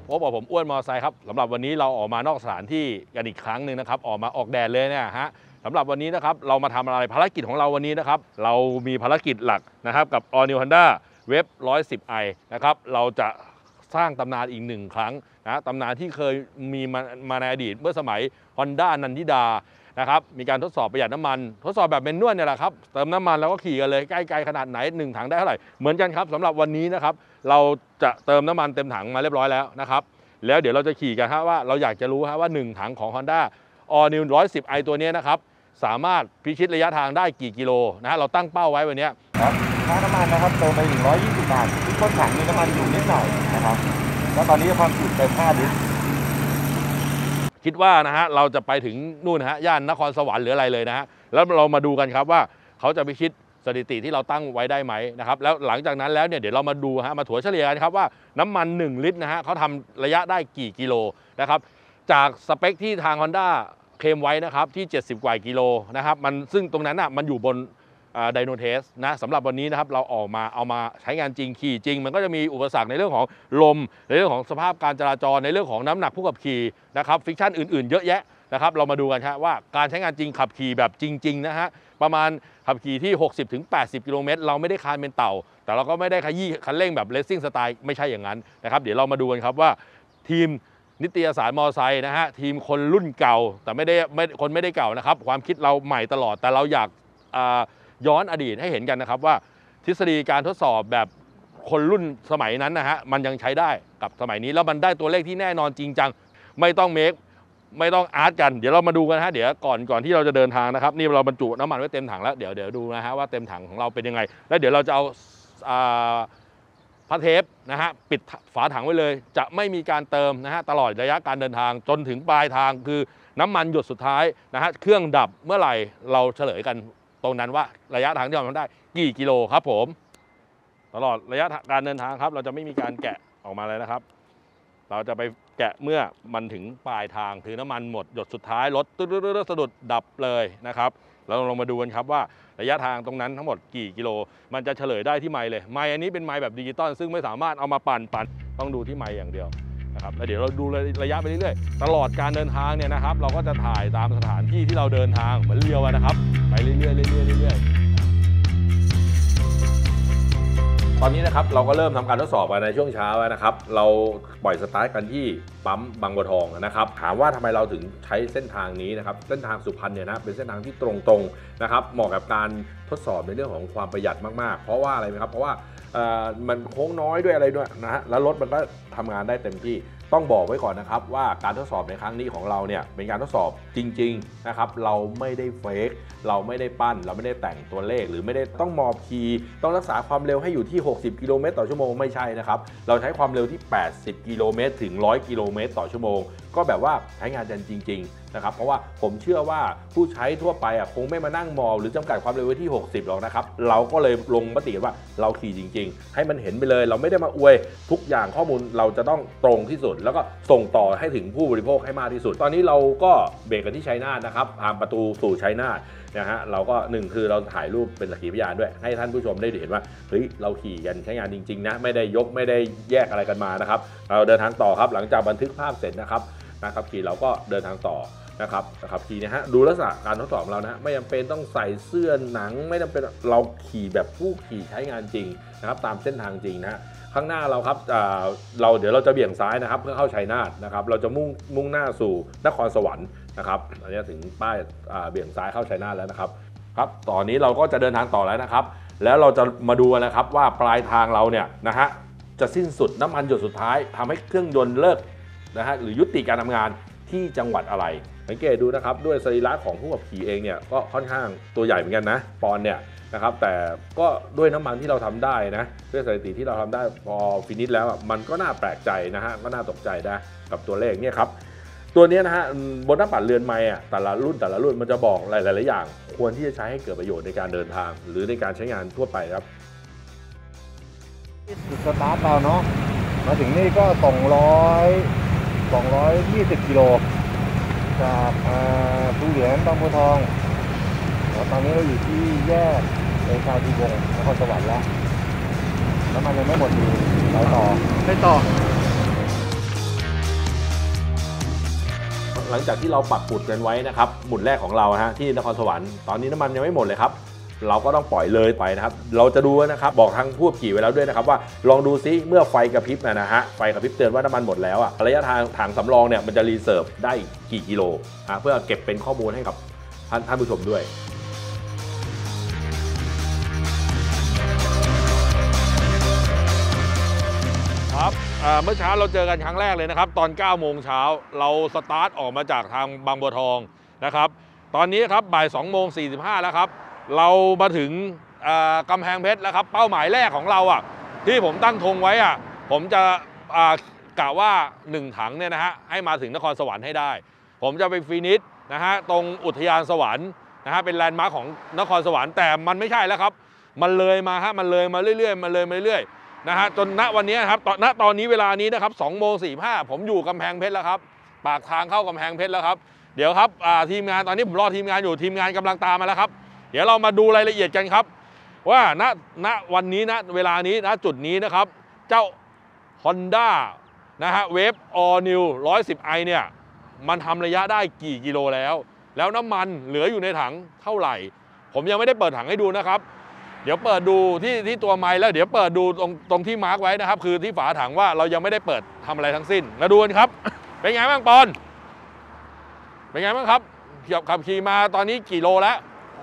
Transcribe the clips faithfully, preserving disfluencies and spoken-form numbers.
พบกับผมอ้วนมอไซค์ครับสำหรับวันนี้เราออกมานอกสถานที่กันอีกครั้งหนึ่งนะครับออกมาออกแดดเลยเนี่ยฮะสำหรับวันนี้นะครับเรามาทำอะไรภารกิจของเราวันนี้นะครับเรามีภารกิจหลักนะครับกับ All New Honda Wave หนึ่งร้อยสิบไอ นะครับเราจะสร้างตำนานอีกหนึ่งครั้งนะตำนานที่เคยมีมามาในอดีตเมื่อสมัย Honda นันทิดานะครับมีการทดสอบประหยัดน้ำมันทดสอบแบบเมนนวลเนี่ยแหละครับเติมน้ำมันแล้วก็ขี่กันเลยใกล้ๆขนาดไหนหนึ่งถังได้เท่าไหร่เหมือนกันครับสำหรับวันนี้นะครับเราจะเติมน้ำมันเต็มถังมาเรียบร้อยแล้วนะครับแล้วเดี๋ยวเราจะขี่กันฮะว่าเราอยากจะรู้ฮะว่าหนึ่งถังของ Honda All New หนึ่งร้อยสิบไอ ตัวนี้นะครับสามารถพิชิตระยะทางได้กี่กิโลนะฮะเราตั้งเป้าไว้วันนี้ครับค่าน้ำมันนะครับเติมไปหนึ่งร้อยยี่สิบบาทที่ต้นถังมีน้ำมันอยู่นิดหน่อยนะครับแล้วตอนนี้ความจุเต็มห้าลิตรคิดว่านะฮะเราจะไปถึงนู่นฮะย่านนครสวรรค์หรืออะไรเลยนะฮะแล้วเรามาดูกันครับว่าเขาจะพิชิตสถิติที่เราตั้งไว้ได้ไหมนะครับแล้วหลังจากนั้นแล้วเนี่ยเดี๋ยวเรามาดูฮะมาถัวเฉลี่ยกันครับว่าน้ำมันหนึ่งลิตรนะฮะเขาทำระยะได้กี่กิโลนะครับจากสเปคที่ทาง Honda เคลมไว้นะครับที่เจ็ดสิบกว่ากิโลนะครับมันซึ่งตรงนั้นอ่ะมันอยู่บนไดโนเทสนะสำหรับวันนี้นะครับเราออกมาเอามาใช้งานจริงขี่จริงมันก็จะมีอุปสรรคในเรื่องของลมในเรื่องของสภาพการจราจรในเรื่องของน้ำหนักผู้ขับขี่นะครับฟิกชันอื่นๆเยอะแยะนะครับเรามาดูกันครับว่าการใช้งานจริงขับขี่แบบจริงๆนะฮะประมาณขับขี่ที่ หกสิบถึงแปดสิบ กิโลเมตรเราไม่ได้คานเป็นเต่าแต่เราก็ไม่ได้ขยี้คันเร่งแบบเลสซิ่งสไตล์ไม่ใช่อย่างนั้นนะครับเดี๋ยวเรามาดูกันครับว่าทีมนิตยสารมอไซค์นะฮะทีมคนรุ่นเก่าแต่ไม่ได้ไม่คนไม่ได้เก่านะครับความคิดเราใหม่ตลอดแต่เราอยากย้อนอดีตให้เห็นกันนะครับว่าทฤษฎีการทดสอบแบบคนรุ่นสมัยนั้นนะฮะมันยังใช้ได้กับสมัยนี้แล้วมันได้ตัวเลขที่แน่นอนจริงจังไม่ต้องเมคไม่ต้องอาร์ตกันเดี๋ยวเรามาดูกันฮะเดี๋ยวก่อนก่อนที่เราจะเดินทางนะครับนี่เราบรรจุน้ำมันไว้เต็มถังแล้วเดี๋ยวเดี๋ยวดูนะฮะว่าเต็มถังของเราเป็นยังไงแล้วเดี๋ยวเราจะเอาพลาสเทปนะฮะปิดฝาถังไว้เลยจะไม่มีการเติมนะฮะตลอดระยะการเดินทางจนถึงปลายทางคือน้ำมันหยดสุดท้ายนะฮะเครื่องดับเมื่อไหร่เราเฉลยกันตรงนั้นว่าระยะทางที่เราทำได้กี่กิโลครับผมตลอดระยะการเดินทางครับเราจะไม่มีการแกะออกมาเลยนะครับเราจะไปแกะเมื่อมันถึงปลายทางคือน้ำมันหมดหยดสุดท้ายรถตึ๊ดๆสะดุดดับเลยนะครับเราลองมาดูกันครับว่าระยะทางตรงนั้นทั้งหมดกี่กิโลมันจะเฉลยได้ที่ไมล์เลยไมล์อันนี้เป็นไมล์แบบดิจิตอลซึ่งไม่สามารถเอามาปั่นปั่นต้องดูที่ไมล์อย่างเดียวนะครับแล้วเดี๋ยวเราดูระยะไปเรื่อยๆตลอดการเดินทางเนี่ยนะครับเราก็จะถ่ายตามสถานที่ที่เราเดินทางเหมือนเรียวนะครับไปเรื่อยๆเรื่อยๆเรื่อยๆตอนนี้นะครับเราก็เริ่มทำการทดสอบกันในช่วงเช้าแล้วนะครับเราปล่อยสตาร์ทกันที่ปั๊มบางบัวทองนะครับถามว่าทำไมเราถึงใช้เส้นทางนี้นะครับเส้นทางสุพรรณเนี่ยนะเป็นเส้นทางที่ตรงๆนะครับเหมาะกับการทดสอบในเรื่องของความประหยัดมากๆเพราะว่าอะไรไหมครับเพราะว่ามันโค้งน้อยด้วยอะไรด้วยนะฮะแล้วรถมันก็ทำงานได้เต็มที่ต้องบอกไว้ก่อนนะครับว่าการทดสอบในครั้งนี้ของเราเนี่ยเป็นการทดสอบจริงๆนะครับเราไม่ได้เฟกเราไม่ได้ปั้นเราไม่ได้แต่งตัวเลขหรือไม่ได้ต้องมอบคีย์ต้องรักษาความเร็วให้อยู่ที่หกสิบกิโลเมตรต่อชั่วโมงไม่ใช่นะครับเราใช้ความเร็วที่แปดสิบกิโลเมตรถึงหนึ่งร้อยกิโลเมตรต่อชั่วโมงก็แบบว่าใช้งานกันจริงๆนะครับเพราะว่าผมเชื่อว่าผู้ใช้ทั่วไปอ่ะคงไม่มานั่งมอบหรือจำกัดความเร็วไว้ที่หกสิบหรอกนะครับเราก็เลยลงมติว่าเราขี่จริงๆให้มันเห็นไปเลยเราไม่ได้มาอวยทุกอย่างข้อมูลเราจะต้องตรงที่สุดแล้วก็ส่งต่อให้ถึงผู้บริโภคให้มากที่สุดตอนนี้เราก็เบรกกันที่ชัยนาทนะครับทางประตูสู่ชัยนาทนะฮะเราก็หนึ่งคือเราถ่ายรูปเป็นสักขีพยานด้วยให้ท่านผู้ชมได้เห็นว่าเฮ้ยเราขี่กันใช้งานจริงๆนะไม่ได้ยกไม่ได้แยกอะไรกันมานะครับเราเดินทางต่อครับหลังจากบันทึกภาพเสร็จนะครับนะครับขี่เราก็เดินทางต่อนะครับนะครับขี่นะฮะดูลักษณะการทดสอบของเรานะไม่จำเป็นต้องใส่เสื้อหนังไม่จำเป็นเราขี่แบบผู้ขี่ใช้งานจริงนะครับตามเส้นทางจริงนะข้างหน้าเราครับเราเดี๋ยวเราจะเบี่ยงซ้ายนะครับเพื่อเข้าชัยนาทนะครับเราจะมุ่งมุ่งหน้าสู่นครสวรรค์นะครับอันนี้ถึงป้ายเบี่ยงซ้ายเข้าชัยนาทแล้วนะครับครับตอนนี้เราก็จะเดินทางต่อแล้วนะครับแล้วเราจะมาดูนะครับว่าปลายทางเราเนี่ยนะฮะจะสิ้นสุดน้ำมันหยดสุดท้ายทำให้เครื่องยนต์เลิกนะฮะหรือยุติการทำงานที่จังหวัดอะไรสังเกตดูนะครับด้วยสรีระของผู้ขับขี่เองเนี่ยก็ค่อนข้างตัวใหญ่เหมือนกันนะปอนเนี่ยนะครับแต่ก็ด้วยน้ำมันที่เราทำได้นะด้วยสถิติที่เราทำได้พอฟินิชแล้วมันก็น่าแปลกใจนะฮะก็น่าตกใจนะกับตัวเลขเนี่ยครับตัวนี้นะฮะบนหน้าปัดเรือนไม้อะแต่ละรุ่นแต่ละรุ่นมันจะบอกหลายๆอย่างควรที่จะใช้ให้เกิดประโยชน์ในการเดินทางหรือในการใช้งานทั่วไปครับจุดสตาร์ทเราเนาะมาถึงนี่ก็สองร้อยสองร้อยยี่สิบกิโลจากภูเหรียญบางบัวทองตอนนี้เราอยู่ที่แยกเอชาทีวงศ์นครสวรรค์แล้วแล้วมันยังไม่หมดอยู่ไปต่อไปต่อหลังจากที่เราปักหมุดกันไว้นะครับหมุดแรกของเราฮะที่นครสวรรค์ตอนนี้น้ำมันยังไม่หมดเลยครับเราก็ต้องปล่อยเลยไปนะครับเราจะดูนะครับบอกทางผู้ขี่ไว้แล้วด้วยนะครับว่าลองดูซิเมื่อไฟกระพริบนะฮะไฟกระพริบเตือนว่าน้ำมันหมดแล้วอะระยะทางถังสำรองเนี่ยมันจะรีเซิร์ฟได้กี่กิโลเพื่อเก็บเป็นข้อมูลให้กับท่านท่านผู้ชมด้วยครับเมื่อเช้าเราเจอกันครั้งแรกเลยนะครับตอนเก้าโมงเช้าเราสตาร์ทออกมาจากทางบางบัวทองนะครับตอนนี้ครับบ่ายสองโมงสี่สิบห้าแล้วครับเรามาถึงกำแพงเพชรแล้วครับเป้าหมายแรกของเราอ่ะที่ผมตั้งธงไว้อ่ะผมจะกะว่าหนึ่งถังเนี่ยนะฮะให้มาถึงนครสวรรค์ให้ได้ผมจะไปฟินิชนะฮะตรงอุทยานสวรรค์นะฮะเป็นแลนด์มาร์คของนครสวรรค์แต่มันไม่ใช่แล้วครับมันเลยมาฮะมันเลยมาเรื่อยๆมันเลยมาเรื่อยๆนะฮะจนณวันนี้ครับตอนณตอนนี้เวลานี้นะครับสองโมงสี่สิบห้าผมอยู่กำแพงเพชรแล้วครับปากทางเข้ากำแพงเพชรแล้วครับเดี๋ยวครับทีมงานตอนนี้ผมรอทีมงานอยู่ทีมงานกำลังตามมาแล้วครับเดี๋ยวเรามาดูรายละเอียดกันครับว่าณณวันนี้นะเวลานี้ณจุดนี้นะครับเจ้า Honda นะฮะเวฟ All New หนึ่งร้อยสิบไอเนี่ยมันทำระยะได้กี่กิโลแล้วแล้วน้ำมันเหลืออยู่ในถังเท่าไหร่ผมยังไม่ได้เปิดถังให้ดูนะครับเดี๋ยวเปิดดูที่ที่ตัวไมล์แล้วเดี๋ยวเปิดดูตรงตรงที่มาร์กไว้นะครับคือที่ฝาถังว่าเรายังไม่ได้เปิดทำอะไรทั้งสิ้นมาดูกันครับเป็นไงบ้างปอนเป็นไงบ้างครับขับขี่มาตอนนี้กี่โลแล้ว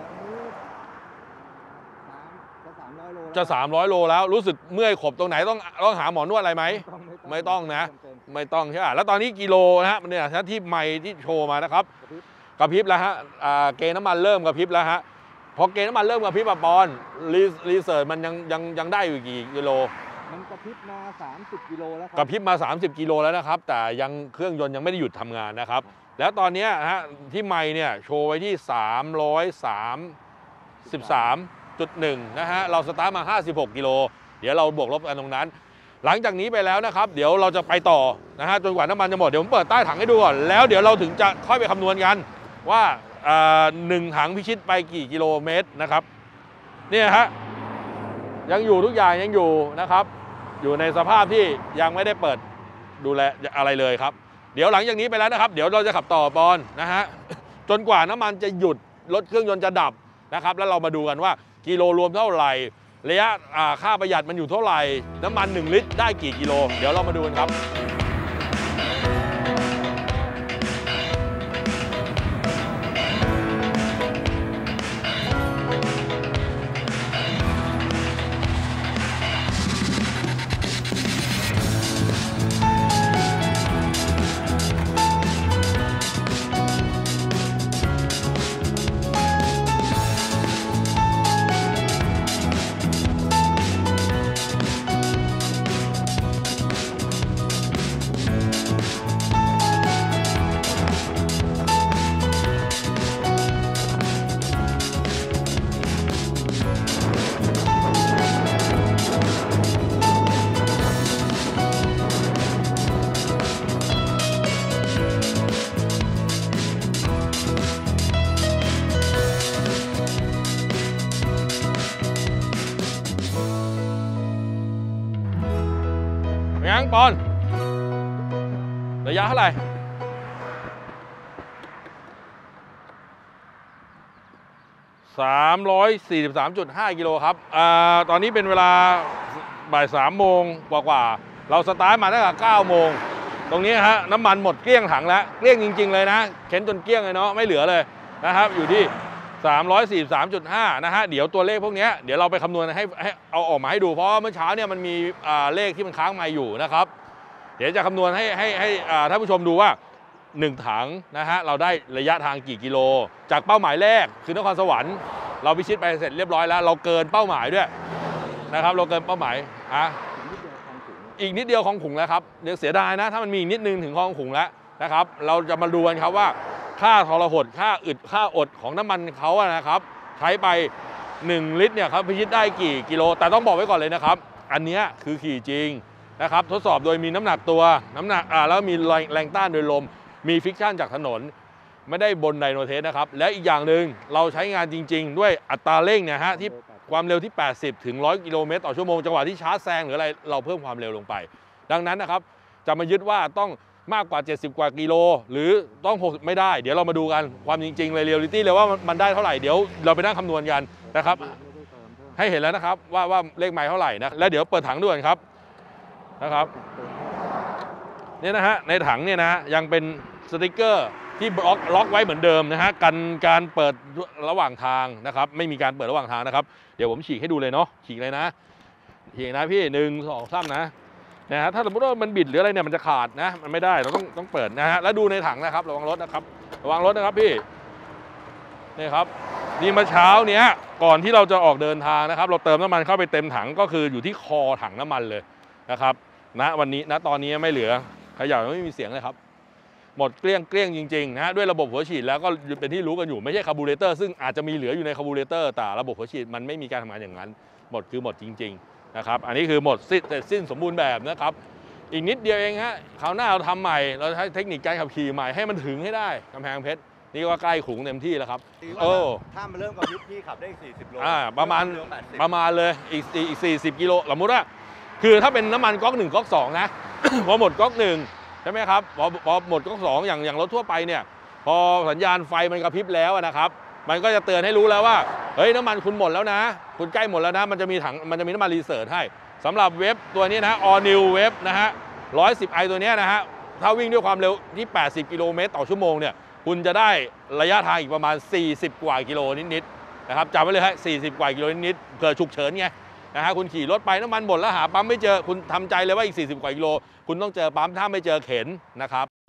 จะสามร้อยโลแล้วรู้สึกเมื่อยขบตรงไหนต้องต้องหาหมอนวดอะไรไหมไม่ต้องนะไม่ต้องใช่ไหมแล้วตอนนี้กิโลนะฮะเนี่ยที่ไมล์ที่โชว์มานะครับกระพริบแล้วฮะเกณฑ์น้ำมันเริ่มกระพริบแล้วฮะพอเกณฑ์น้ำมันเริ่มกระพริบปอนรีรีเสิร์ชมันยังยังยังได้อยู่กี่กิโลมันกระพริบมาสามสิบกิโลแล้วครับกระพริบมาสามสิบกิโลแล้วนะครับแต่ยังเครื่องยนต์ยังไม่ได้หยุดทำงานนะครับแล้วตอนนี้ฮะที่ไมล์เนี่ยโชว์ไว้ที่สามร้อยสามสิบสามจุดหนึ่งนะฮะเราสตาร์ทมาห้าสิบหกกิโลเดี๋ยวเราบวกลบกันตรงนั้นหลังจากนี้ไปแล้วนะครับเดี๋ยวเราจะไปต่อนะฮะจนกว่าน้ำมันจะหมดเดี๋ยวผมเปิดใต้ถังให้ดูก่อนแล้วเดี๋ยวเราถึงจะค่อยไปคำนวณกันว่าหนึ่งถังพิชิตไปกี่กิโลเมตรนะครับเนี่ยฮะยังอยู่ทุกอย่างยังอยู่นะครับอยู่ในสภาพที่ยังไม่ได้เปิดดูแลอะไรเลยครับเดี๋ยวหลังจากนี้ไปแล้วนะครับเดี๋ยวเราจะขับต่อปอนนะฮะจนกว่าน้ำมันจะหยุดรถเครื่องยนต์จะดับนะครับแล้วเรามาดูกันว่ากิโลรวมเท่าไหร่ระยะค่าประหยัดมันอยู่เท่าไหร่น้ำมันหนึ่งลิตรได้กี่กิโลเดี๋ยวเรามาดูกันครับยังปอนระยะเท่าไหร่สามร้อยสี่สิบสามจุดห้ากิโลครับอ่าตอนนี้เป็นเวลาบ่ายสามโมงกว่าๆเราสตาร์ทมาตั้งแต่เก้าโมงตรงนี้ฮะน้ำมันหมดเกลี้ยงถังแล้วเกลี้ยงจริงๆเลยนะเข็นจนเกลี้ยงเลยเนาะไม่เหลือเลยนะครับอยู่ที่สามร้อยสี่สิบสามจุดห้านะฮะเดี๋ยวตัวเลขพวกนี้เดี๋ยวเราไปคำนวณให้ให้เอาออกมาให้ดูเพราะเมื่อเช้าเนี่ยมันมีเลขที่มันค้างมาอยู่นะครับเดี๋ยวจะคำนวณให้ให้ให้ท่านผู้ชมดูว่าหนึ่งถังนะฮะเราได้ระยะทางกี่กิโลจากเป้าหมายแรกคือนครสวรรค์เราพิชิตไปเสร็จเรียบร้อยแล้วเราเกินเป้าหมายด้วยนะครับเราเกินเป้าหมายอ่ะอีกนิดเดียวคลองขุงแล้วครับเดี๋ยวเสียดายนะถ้ามันมีอีกนิดนึงถึงคลองขุงแล้วนะครับเราจะมาดูกันครับว่าค่าทรหดค่าอึดค่าอดของน้ำมันเขาอะนะครับใช้ไปหนึ่งลิตรเนี่ยครับพิชิตได้กี่กิโลแต่ต้องบอกไว้ก่อนเลยนะครับอันนี้คือขี่จริงนะครับทดสอบโดยมีน้ำหนักตัวน้ำหนักอ่าแล้วมีแรงต้านโดยลมมีฟิกชันจากถนนไม่ได้บนไดโนเทสนะครับและอีกอย่างหนึ่งเราใช้งานจริงๆด้วยอัตราเร่งเนี่ยฮะที่ความเร็วที่แปดสิบถึงหนึ่งร้อยกิโลเมตรต่อชั่วโมงจังหวะที่ชาร์จแซงหรืออะไรเราเพิ่มความเร็วลงไปดังนั้นนะครับจะมายึดว่าต้องมากกว่าเจ็ดสิบกว่ากิโลหรือต้องหกสิบไม่ได้เดี๋ยวเรามาดูกันความจริงๆเลยเรียลลิตี้เลยว่ามันได้เท่าไหร่เดี๋ยวเราไปนั่งคำนวณกันนะครับให้เห็นแล้วนะครับว่าว่าเลขไมล์เท่าไหร่นะแล้วเดี๋ยวเปิดถังด้วยครับนะครับเนี่ยนะฮะในถังเนี่ยนะยังเป็นสติกเกอร์ที่ล็อกล็อกไว้เหมือนเดิมนะฮะกันการเปิดระหว่างทางนะครับไม่มีการเปิดระหว่างทางนะครับเดี๋ยวผมฉีกให้ดูเลยเนาะฉีกเลยนะฉีกนะพี่หนึ่งสองสามนะนะฮะถ้าสมมติว่ามันบิดหรืออะไรเนี่ยมันจะขาดนะมันไม่ได้เราต้องต้องเปิดนะฮะแล้วดูในถังนะครับระวังรถนะครับระวังรถนะครับพี่นี่ครับนี่เมื่อเช้าเนี้ยก่อนที่เราจะออกเดินทางนะครับเราเติมน้ำมันเข้าไปเต็มถังก็คืออยู่ที่คอถังน้ำมันเลยนะครับณวันนี้ณตอนนี้ไม่เหลือขยะไม่มีเสียงเลยครับหมดเกลี้ยงเกลี้ยงจริงๆนะด้วยระบบหัวฉีดแล้วก็เป็นที่รู้กันอยู่ไม่ใช่คาร์บูเรเตอร์ซึ่งอาจจะมีเหลืออยู่ในคาร์บูเรเตอร์แต่ระบบหัวฉีดมันไม่มีการทำงานอย่างนั้นหมดคือหมดจริงๆนะครับอันนี้คือหมดสิ้นเสร็จสิ้นสมบูรณ์แบบนะครับอีกนิดเดียวเองฮะคราวหน้าเราทำใหม่เราใช้เทคนิคการขับขี่ใหม่ให้มันถึงให้ได้กำแพงเพชรนี่ก็ใกล้ขลุงเต็มที่แล้วครับโอ้ถ้ามันเริ่มกับยุคพี่ขับได้สี่สิบโลอ่าประมาณประมาณเลยอีกอีกสี่สิบกิโลสมมติว่าคือถ้าเป็นน้ำมันก๊อกหนึ่งก๊อกสองนะ พอหมดก๊อกหนึ่งใช่ไหมครับพอพอหมดก๊อกสองอย่างอย่างรถทั่วไปเนี่ยพอสัญญาณไฟมันกระพริบแล้วนะครับมันก็จะเตือนให้รู้แล้วว่าเฮ้ยน้ำมันคุณหมดแล้วนะคุณใกล้หมดแล้วนะมันจะมีถังมันจะมีน้ำมันรีเสิร์ชให้สำหรับเว็บตัวนี้นะ All New เว็บนะฮะหนึ่งร้อยสิบไอตัวนี้นะฮะถ้าวิ่งด้วยความเร็วที่แปดสิบกิโลเมตรต่อชั่วโมงเนี่ยคุณจะได้ระยะทางอีกประมาณสี่สิบกว่ากิโลนิดๆนะครับจำไว้เลยฮะสี่สิบกว่ากิโลนิดๆเผื่อฉุกเฉินไงนะฮะคุณขี่รถไปน้ำมันหมดแล้วหาปั๊มไม่เจอคุณทำใจเลยว่าอีกสี่สิบกว่ากิโลคุณต้องเจอปั๊มถ้าไม่เจอเข็นนะครับ